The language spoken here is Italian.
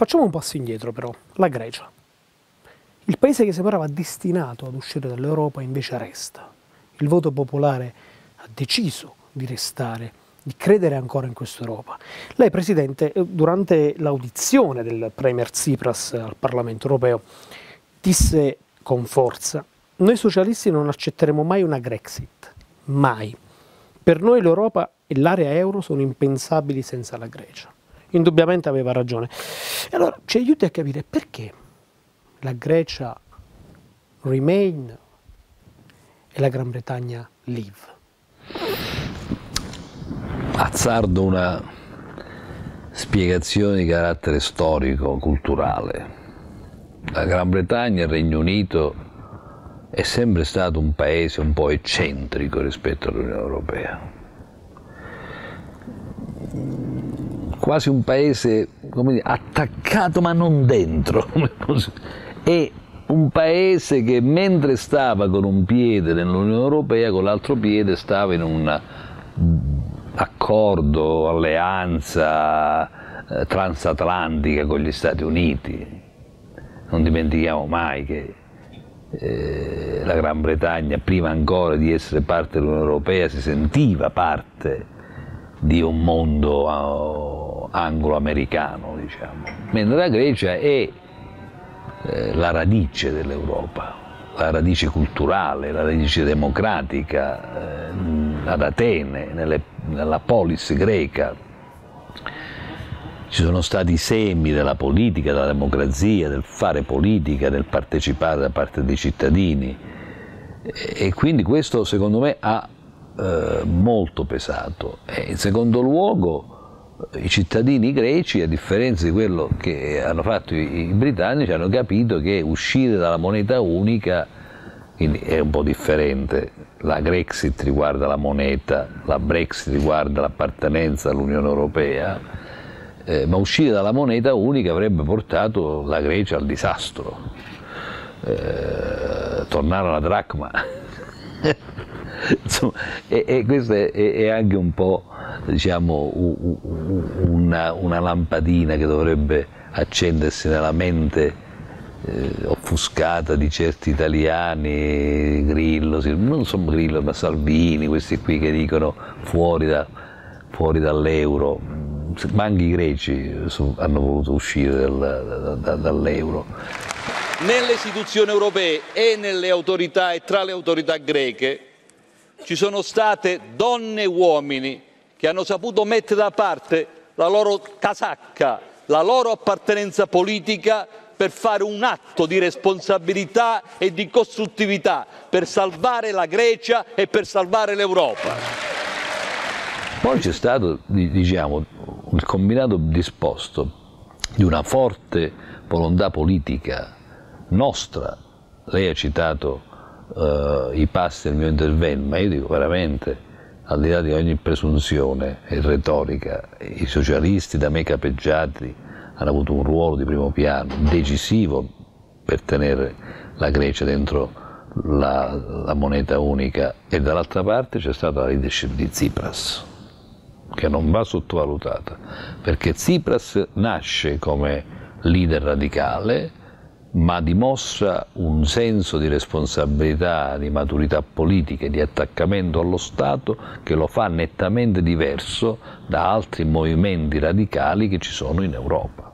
Facciamo un passo indietro però, la Grecia. Il paese che sembrava destinato ad uscire dall'Europa invece resta. Il voto popolare ha deciso di restare, di credere ancora in questa Europa. Lei, Presidente, durante l'audizione del Premier Tsipras al Parlamento europeo, disse con forza: noi socialisti non accetteremo mai una Grexit, mai. Per noi l'Europa e l'area euro sono impensabili senza la Grecia. Indubbiamente aveva ragione. E allora ci aiuti a capire perché la Grecia remain e la Gran Bretagna leave. Azzardo una spiegazione di carattere storico, culturale. La Gran Bretagna, il Regno Unito, è sempre stato un paese un po' eccentrico rispetto all'Unione Europea. Quasi un paese, come dire, attaccato ma non dentro. È un paese che mentre stava con un piede nell'Unione Europea, con l'altro piede stava in un accordo, alleanza transatlantica con gli Stati Uniti. Non dimentichiamo mai che la Gran Bretagna, prima ancora di essere parte dell'Unione Europea, si sentiva parte di un mondo anglo-americano, diciamo. Mentre la Grecia è la radice dell'Europa, la radice culturale, la radice democratica. Ad Atene, nella polis greca, ci sono stati i semi della politica, della democrazia, del fare politica, del partecipare da parte dei cittadini, e quindi questo secondo me ha molto pesato. E in secondo luogo i cittadini greci, a differenza di quello che hanno fatto i britannici, hanno capito che uscire dalla moneta unica è un po' differente. La Grexit riguarda la moneta, la Brexit riguarda l'appartenenza all'Unione Europea, ma uscire dalla moneta unica avrebbe portato la Grecia al disastro. Tornare alla dracma. Insomma, e questo è anche un po', diciamo, una lampadina che dovrebbe accendersi nella mente offuscata di certi italiani, Grillo, non sono Grillo ma Salvini, questi qui che dicono fuori dall'euro, ma anche i greci hanno voluto uscire dall'euro. Nelle istituzioni europee e nelle autorità e tra le autorità greche ci sono state donne e uomini che hanno saputo mettere da parte la loro casacca, la loro appartenenza politica, per fare un atto di responsabilità e di costruttività per salvare la Grecia e per salvare l'Europa. Poi c'è stato, diciamo, il combinato disposto di una forte volontà politica nostra. Lei ha citato i passi del mio intervento, ma io dico veramente, al di là di ogni presunzione e retorica, i socialisti da me capeggiati hanno avuto un ruolo di primo piano, decisivo per tenere la Grecia dentro la moneta unica, e dall'altra parte c'è stata la leadership di Tsipras, che non va sottovalutata, perché Tsipras nasce come leader radicale, ma dimostra un senso di responsabilità, di maturità politica e di attaccamento allo Stato che lo fa nettamente diverso da altri movimenti radicali che ci sono in Europa.